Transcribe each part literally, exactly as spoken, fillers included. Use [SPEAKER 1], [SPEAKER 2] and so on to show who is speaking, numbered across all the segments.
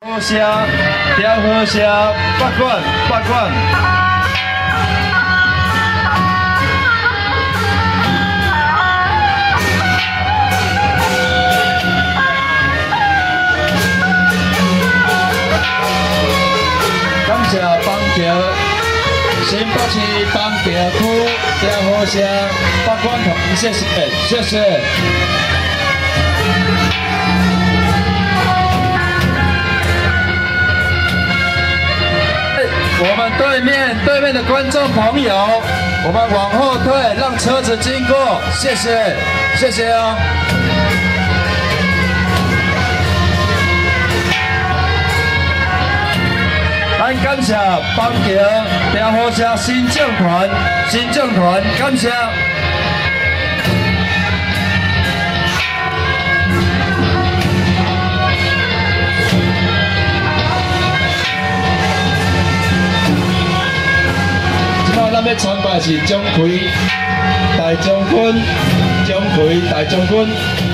[SPEAKER 1] 好声，调好声，八管八管。感谢邦桥新北市邦桥区调好声八管同，谢谢谢谢。 我们对面对面的观众朋友，我们往后退，让车子经过，谢谢，谢谢哦。咱感谢邦桥调好声新政团，新政团感谢。 咱要参拜是钟馗大将军，钟馗大将军。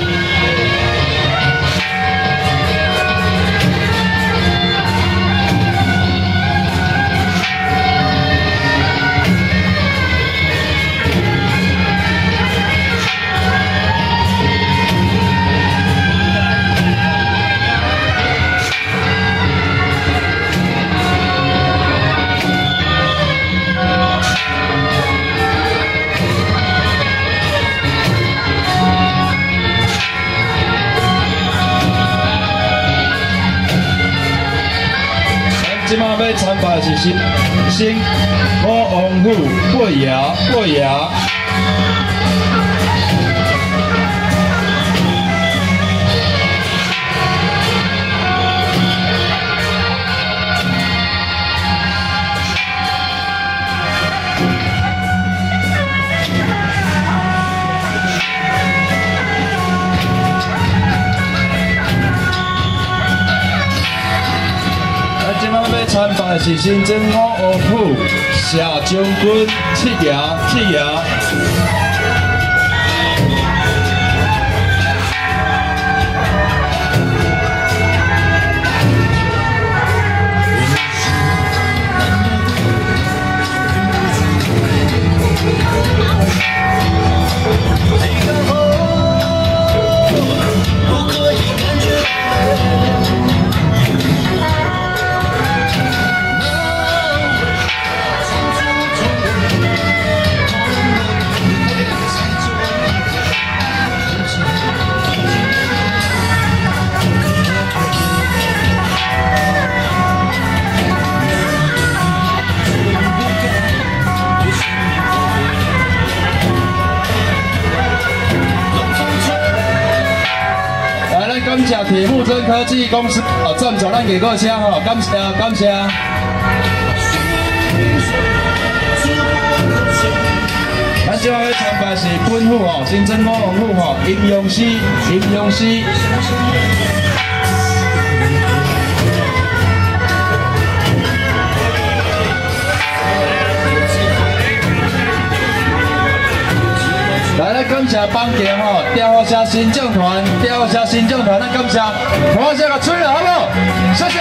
[SPEAKER 1] 即马要参拜是新新武王府八爷八爷。参拜是新增武王府谢将军七爷七爷。感谢铁木真科技公司哦，赞助咱艺歌声吼，感谢感谢。咱即摆要参拜是本府哦，新增武王府吼，阴阳师阴阳师。来来，感谢邦桥吼，调好声新政团，调好声新政团，咱感谢，好声个吹了，好不好？谢谢。